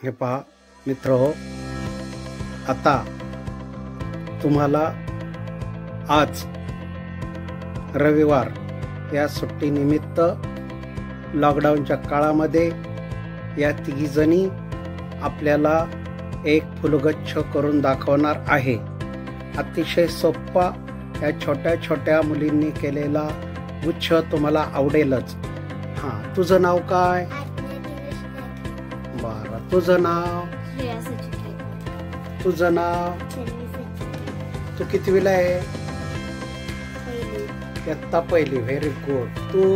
हे पहा मित्रहो, आता तुम्हाला आज रविवार या सुट्टीनिमित्त लॉकडाऊनच्या काळामध्ये या तिघीजणी आपल्याला एक फुलगच्छ करून दाखवणार आहे. अतिशय सोपा या छोट्या छोट्या मुलींनी केलेला गुच्छ तुम्हाला आवडेलच. हां, तुझं नाव काय? बरं, तुझं नाव? तुझं नाव? तू कितवीला आहे? इयत्ता पहिली. Very good. तू?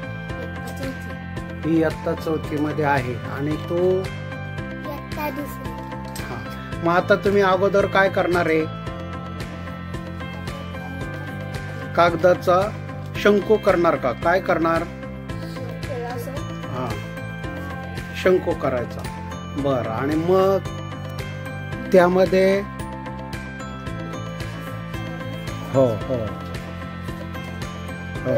ही इयत्ता चौथी मध्ये आहे. आणि तू? हा. मग आता तुम्ही अगोदर काय करणार आहे? कागदाचा शंकू करणार का? काय करणार? हा, शंकू करायचा. बर. आणि मग त्यामध्ये हो हो हो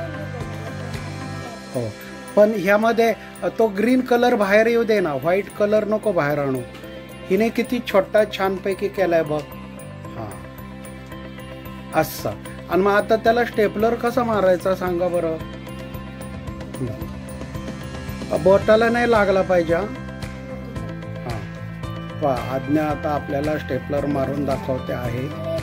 हो पण ह्यामध्ये तो ग्रीन कलर बाहेर येऊ दे ना, व्हाईट कलर नको बाहेर आणू. हिने किती छोटा छानपैकी केलाय बघ. हा, असं. आणि मग आता त्याला स्टेपलर कसा मारायचा सांगा बरं. बोटाला नाही लागला पाहिजे. हा, वा, आज्ञा आता आपल्याला स्टेपलर मारून दाखवते आहे.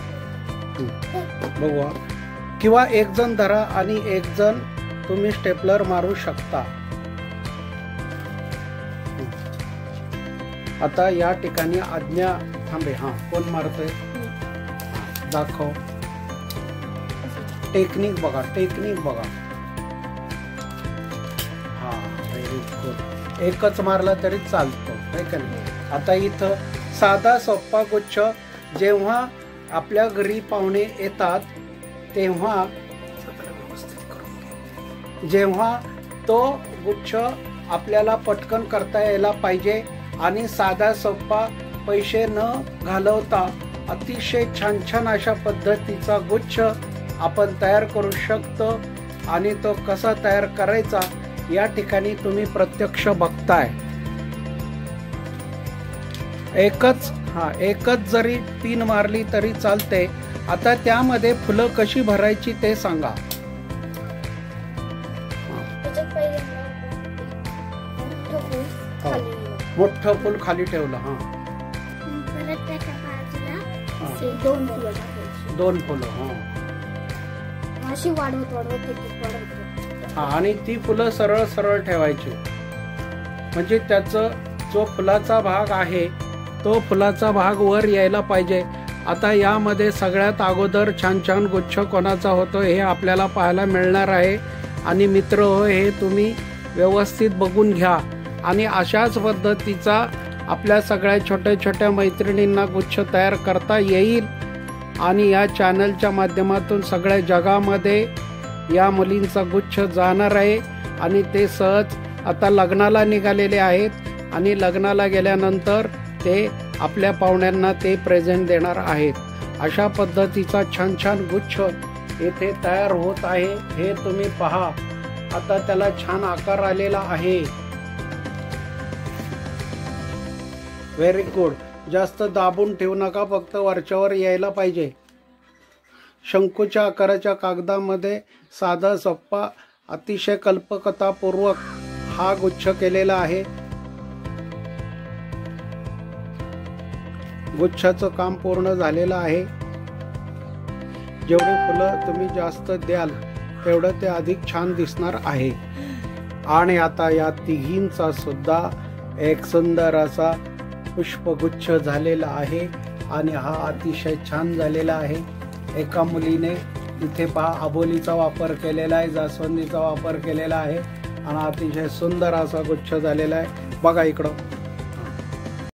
बघू. किंवा एक जण धरा आणि एक जण तुम्ही स्टेपलर मारू शकता. आता या ठिकाणी आज्ञा थांबे. हा, कोण मारतोय दाखव. टेक्निक बघा, टेक्निक बघा. हा, व्हेरी गुड. एकच मारला तरी चालतो, है का नाही. आता इथं साधा सोपा गुच्छ जेव्हा आपल्या घरी पाहुणे येतात तेव्हा जेव्हा तो गुच्छ आपल्याला पटकन करता यायला पाहिजे आणि साधा सोपा पैसे न घालवता अतिशय छान छान अशा पद्धतीचा गुच्छ आपण तयार करू शकतो. आणि तो कसा तयार करायचा या ठिकाणी तुम्ही प्रत्यक्ष बघताय. एकच जरी पिन मारली तरी चालते. आता त्यामध्ये फुलं कशी भरायची ते सांगा. मोठं फुल खाली ठेवलं. हा, दोन फुलं. हा, अशी वाढवत हा, आणि ती फुलं सरळ सरळ ठेवायची. म्हणजे त्याचा जो फुलाचा भाग आहे तो फुलाचा भाग वर यायला पाहिजे. आता यामध्ये सगळ्यात अगोदर छान छान गुच्छ कोणाचा होतो हे आपल्याला पाहायला मिळणार आहे. आणि मित्र हो, हे तुम्ही व्यवस्थित बघून घ्या. आणि अशाच पद्धतीचा आपल्या सगळ्या छोट्या छोट्या मैत्रिणींना गुच्छ तयार करता येईल. आणि या चॅनलच्या माध्यमातून सगळ्या जगामध्ये या मुलींचा गुच्छ जाणार आहे. आणि ते सहज आता लग्नाला निघालेले आहेत. आणि लग्नाला गेल्यानंतर ते आपल्या पाहुण्यांना ते प्रेझेंट देणार आहेत. अशा पद्धतीचा छान छान गुच्छ येथे तयार होत आहे. हे तुम्ही पहा. आता त्याला छान आकार आलेला आहे. Very good. जास्त दाबून ठेवू नका, फक्त वरच्यावर यायला पाहिजे. शंकूच्या आकाराच्या कागदामध्ये साधा सोपा अतिशय कल्पकतापूर्वक हा गुच्छ केलेला आहे. गुच्छाचं काम पूर्ण झालेलं आहे. जेवढे फुलं तुम्ही जास्त द्याल तेवढं ते अधिक छान दिसणार आहे. आणि आता या तिघींचा सुद्धा एक सुंदर असा पुष्पगुच्छ झालेला आहे. आणि हा अतिशय छान झालेला आहे. एका मुलीने इथे पहा अबोलीचा वापर केलेला आहे, जास्वंदीचा वापर केलेला आहे. आणि अतिशय सुंदर असा गुच्छ झालेला आहे. बघा इकडं.